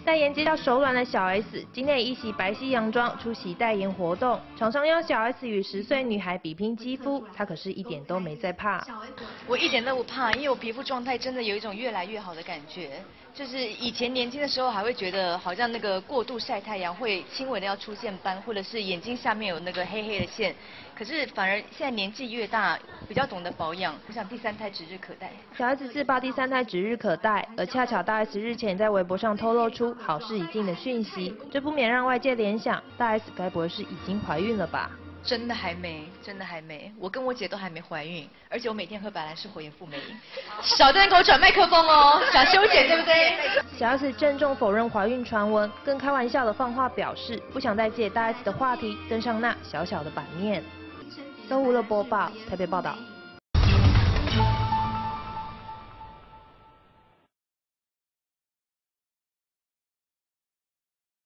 代言接到手软的小 S， 今天也一袭白皙洋装出席代言活动，厂商要小 S 与10岁女孩比拼肌肤，她可是一点都没在怕。 我一点都不怕，因为我皮肤状态真的有一种越来越好的感觉。就是以前年轻的时候还会觉得好像那个过度晒太阳会轻微的要出现斑，或者是眼睛下面有那个黑黑的线。可是反而现在年纪越大，比较懂得保养。我想第3胎指日可待。 小 S 自曝第3胎指日可待，而恰巧大 S 日前在微博上透露出好事已尽的讯息，这不免让外界联想，大 S 该不会是已经怀孕了吧？ 真的还没，真的还没，我跟我姐都还没怀孕，而且我每天喝白兰氏火焰复美饮。少在那给我转麦克风哦，想修剪对不对？ 小 S 郑重否认怀孕传闻，更开玩笑的放话表示，不想再借大 S 的话题登上那小小的版面。都无乐播报，台北报道。